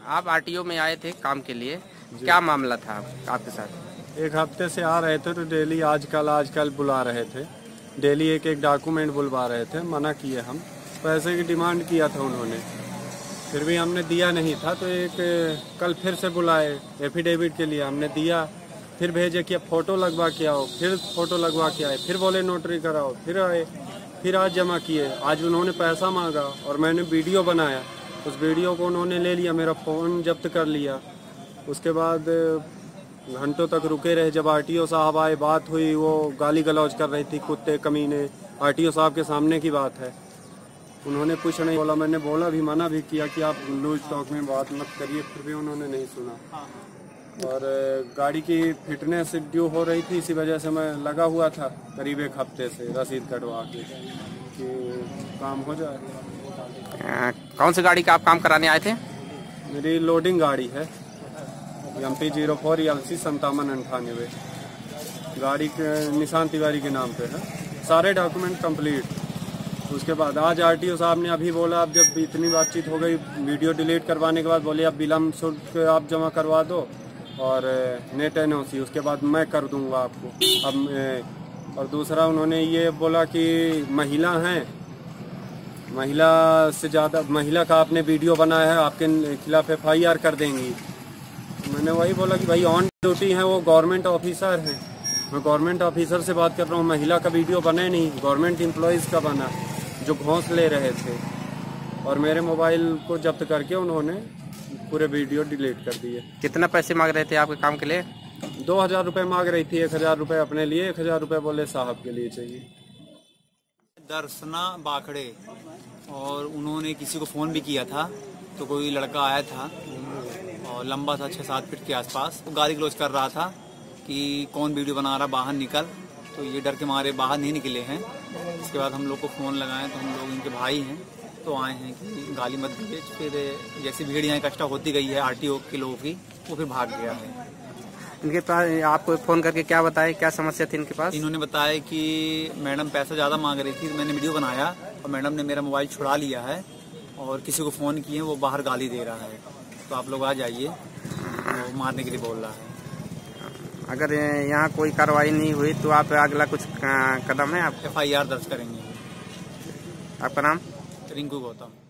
आप आरटीओ में आए थे काम के लिए, क्या मामला था आपके साथ? एक हफ्ते से आ रहे थे तो डेली आजकल बुला रहे थे। डेली एक एक डॉक्यूमेंट बुलवा रहे थे। मना किए, हम पैसे की डिमांड किया था उन्होंने, फिर भी हमने दिया नहीं था। तो एक कल फिर से बुलाए एफिडेविट के लिए, हमने दिया। फिर भेजे कि अब फ़ोटो लगवा के आओ, फिर फ़ोटो लगवा के आए, फिर बोले नोटरी कराओ, फिर आए, फिर आज जमा किए। आज उन्होंने पैसा मांगा और मैंने वीडियो बनाया, उस वीडियो को उन्होंने ले लिया, मेरा फ़ोन जब्त कर लिया। उसके बाद घंटों तक रुके रहे। जब आरटीओ साहब आए, बात हुई, वो गाली गलौज कर रही थी, कुत्ते कमीने। आरटीओ साहब के सामने की बात है, उन्होंने कुछ नहीं बोला। मैंने बोला भी, मना भी किया कि आप लूज टॉक में बात मत करिए, फिर भी उन्होंने नहीं सुना। और गाड़ी की फिटनेस ड्यू हो रही थी, इसी वजह से मैं लगा हुआ था करीब एक हफ्ते से रसीद कटवा के कि काम हो जाए। कौन सी गाड़ी का आप काम कराने आए थे? मेरी लोडिंग गाड़ी है, MP 04 LC 5798। गाड़ी के निशान तिवारी के नाम पे है, सारे डॉक्यूमेंट कंप्लीट। उसके बाद आज आरटीओ साहब ने अभी बोला, अब जब इतनी बातचीत हो गई, वीडियो डिलीट करवाने के बाद बोले अब विलम्ब शुल्क आप जमा करवा दो और नेट NOC, उसके बाद मैं कर दूंगा आपको। अब और दूसरा उन्होंने ये बोला कि महिला हैं, महिला से ज़्यादा, महिला का आपने वीडियो बनाया है, आपके खिलाफ FIR कर देंगी। मैंने वही बोला कि भाई ऑन ड्यूटी हैं, वो गवर्नमेंट ऑफिसर हैं, मैं गवर्नमेंट ऑफिसर से बात कर रहा हूँ। महिला का वीडियो बना ही नहीं, गवर्नमेंट एम्प्लॉयज़ का बना, जो घोंस ले रहे थे। और मेरे मोबाइल को जब्त करके उन्होंने पूरे वीडियो डिलीट कर दिए। कितना पैसे मांग रहे थे आपके काम के लिए? 2000 रुपये मांग रही थी। 1000 रुपये अपने लिए, 1000 रुपये बोले साहब के लिए चाहिए। दर्शना बाखड़े, और उन्होंने किसी को फ़ोन भी किया था, तो कोई लड़का आया था और लंबा था 6-7 फीट के आसपास। वो गाली गलौज कर रहा था कि कौन वीडियो बना रहा, बाहर निकल। तो ये डर के मारे बाहर नहीं निकले हैं। इसके बाद हम लोग को फ़ोन लगाए तो हम लोग इनके भाई हैं, तो आए हैं कि गाली मत दीजिए। फिर जैसी भीड़ यहाँ इकट्ठा होती गई है आरटीओ के लोगों की, वो फिर भाग गया है। इनके पास आपको फ़ोन करके क्या बताया, क्या समस्या थी इनके पास? इन्होंने बताया कि मैडम पैसा ज़्यादा मांग रही थी, मैंने वीडियो बनाया और मैडम ने मेरा मोबाइल छुड़ा लिया है और किसी को फ़ोन किए, वो बाहर गाली दे रहा है, तो आप लोग आ जाइए, वो मारने के लिए बोल रहा है। अगर यहाँ कोई कार्रवाई नहीं हुई तो आप अगला कुछ कदम है आप? FIR दर्ज करेंगे। आपका नाम? रिंकू गौतम।